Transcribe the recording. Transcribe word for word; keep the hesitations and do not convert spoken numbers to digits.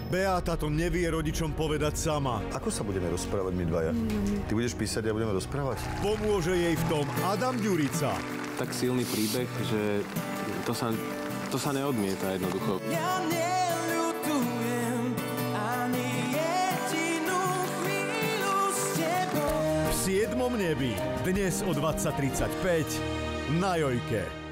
Beáta to nevie rodičom povedať sama. Ako sa budeme rozprávať my dvaja? Ty budeš písať a ja budeme rozprávať? Pomôže jej v tom Adam Ďurica. Tak silný príbeh, že to sa, to sa neodmieta jednoducho. Ja neľutujem ani jedinú chvíľu s tebou. V siedmom nebi, dnes o dvadsať tridsaťpäť na Jojke.